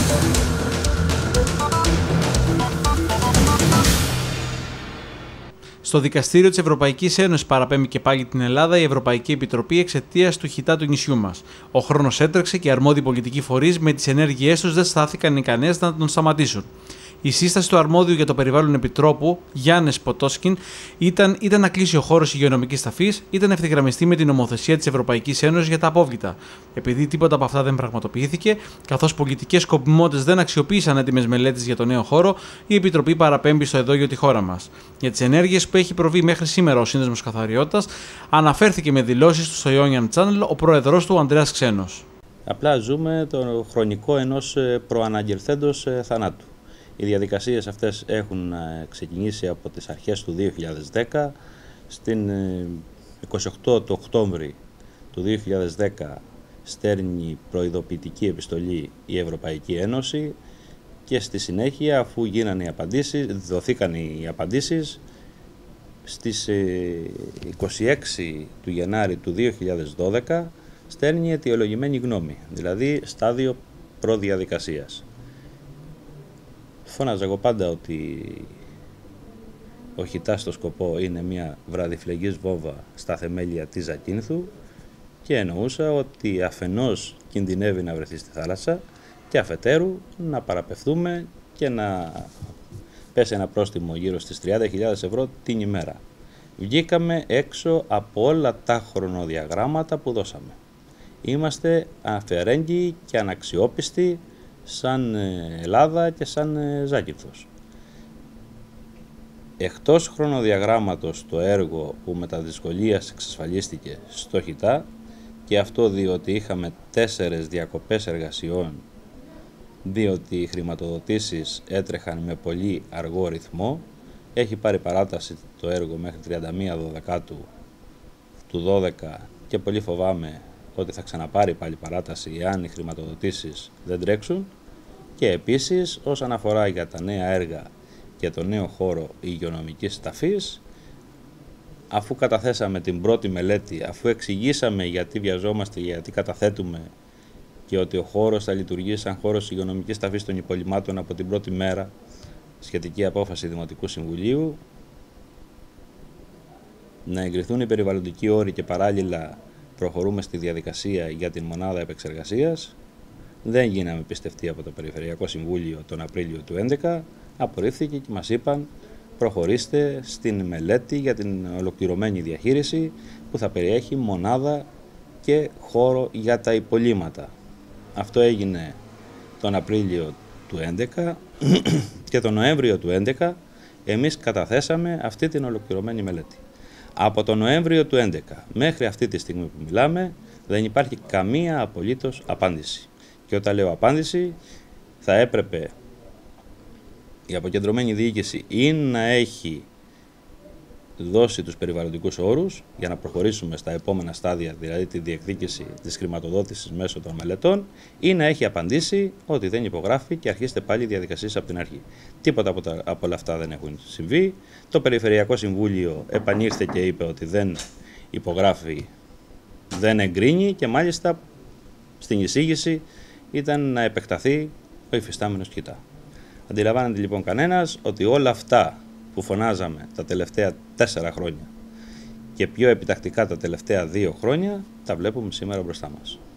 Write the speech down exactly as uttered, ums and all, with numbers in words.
Στο Δικαστήριο της Ευρωπαϊκής Ένωσης παραπέμπει και πάλι την Ελλάδα η Ευρωπαϊκή Επιτροπή εξαιτίας του χιτά του νησιού μας. Ο χρόνος έτρεξε και οι αρμόδιοι πολιτικοί φορείς με τις ενέργειές τους δεν στάθηκαν ικανές να τον σταματήσουν. Η σύσταση του αρμόδιου για το περιβάλλον επιτρόπου, Γιάννης Ποτόσκιν, ήταν είτε να κλείσει ο χώρος υγειονομικής ταφής, είτε να ευθυγραμμιστεί με την νομοθεσία της Ευρωπαϊκής Ένωσης για τα απόβλητα. Επειδή τίποτα από αυτά δεν πραγματοποιήθηκε, καθώς πολιτικές σκοπιμότητες δεν αξιοποίησαν έτοιμες μελέτες για το νέο χώρο, η Επιτροπή παραπέμπει στο εδώγιο τη χώρα μας. Για τις ενέργειες που έχει προβεί μέχρι σήμερα ο Σύνδεσμος Καθαριότητας, αναφέρθηκε με δηλώσεις του στο Ionian Channel ο πρόεδρος του, ο Ανδρέας Ξένος. Απλά ζούμε το χρονικό ενός προαναγγελθέντος θανάτου. Οι διαδικασίες αυτές έχουν ξεκινήσει από τις αρχές του δύο χιλιάδες δέκα. Στην είκοσι οκτώ του Οκτώβρη του δύο χιλιάδες δέκα στέλνει προειδοποιητική επιστολή η Ευρωπαϊκή Ένωση και στη συνέχεια, αφού γίνανε οι απαντήσεις, δοθήκαν οι απαντήσεις, στις είκοσι έξι του Γενάρη του δύο χιλιάδες δώδεκα στέλνει αιτιολογημένη γνώμη, δηλαδή στάδιο προδιαδικασίας. Φώναζα εγώ πάντα ότι ο χιτάς στο σκοπό είναι μια βραδιφλεγής βόμβα στα θεμέλια της Ζακίνθου και εννοούσα ότι αφενός κινδυνεύει να βρεθεί στη θάλασσα και αφετέρου να παραπευθούμε και να πέσει ένα πρόστιμο γύρω στις τριάντα χιλιάδες ευρώ την ημέρα. Βγήκαμε έξω από όλα τα χρονοδιαγράμματα που δώσαμε. Είμαστε αφαιρέγγιοι και αναξιόπιστοι σαν Ελλάδα και σαν Ζάκυνθος. Εκτός χρονοδιαγράμματος το έργο που με τα δυσκολίας εξασφαλίστηκε στο χιτά, και αυτό διότι είχαμε τέσσερες διακοπές εργασιών, διότι οι χρηματοδοτήσεις έτρεχαν με πολύ αργό ρυθμό, έχει πάρει παράταση το έργο μέχρι τριάντα μία Δωδεκάτου του δώδεκα και πολύ φοβάμαι ότι θα ξαναπάρει πάλι παράταση εάν οι χρηματοδοτήσεις δεν τρέξουν. Και επίσης όσον αφορά για τα νέα έργα και το νέο χώρο υγειονομικής ταφής, αφού καταθέσαμε την πρώτη μελέτη, αφού εξηγήσαμε γιατί βιαζόμαστε, γιατί καταθέτουμε και ότι ο χώρος θα λειτουργήσει σαν χώρος υγειονομικής ταφής των υπολειμμάτων από την πρώτη μέρα, σχετική απόφαση Δημοτικού Συμβουλίου, να εγκριθούν οι περιβαλλοντικοί όροι και παράλληλα προχωρούμε στη διαδικασία για την μονάδα επεξεργασίας. Δεν γίναμε πιστευτοί από το Περιφερειακό Συμβούλιο τον Απρίλιο του δύο χιλιάδες έντεκα, απορρίφθηκε και μας είπαν προχωρήστε στην μελέτη για την ολοκληρωμένη διαχείριση που θα περιέχει μονάδα και χώρο για τα υπολείμματα. Αυτό έγινε τον Απρίλιο του δύο χιλιάδες έντεκα και τον Νοέμβριο του δύο χιλιάδες έντεκα εμείς καταθέσαμε αυτή την ολοκληρωμένη μελέτη. Από τον Νοέμβριο του δύο χιλιάδες έντεκα μέχρι αυτή τη στιγμή που μιλάμε δεν υπάρχει καμία απολύτως απάντηση. Και όταν λέω απάντηση, θα έπρεπε η αποκεντρωμένη διοίκηση ή να έχει δώσει τους περιβαλλοντικούς όρους για να προχωρήσουμε στα επόμενα στάδια, δηλαδή τη διεκδίκηση της χρηματοδότησης μέσω των μελετών, ή να έχει απαντήσει ότι δεν υπογράφει και αρχίστε πάλι οι διαδικασίες από την αρχή. Τίποτα από, τα, από όλα αυτά δεν έχουν συμβεί. Το Περιφερειακό Συμβούλιο επανήρθε και είπε ότι δεν υπογράφει, δεν εγκρίνει και μάλιστα στην εισήγηση ήταν να επεκταθεί ο υφιστάμενος χιτά. Αντιλαμβάνεται λοιπόν κανένας ότι όλα αυτά που φωνάζαμε τα τελευταία τέσσερα χρόνια και πιο επιτακτικά τα τελευταία δύο χρόνια τα βλέπουμε σήμερα μπροστά μας.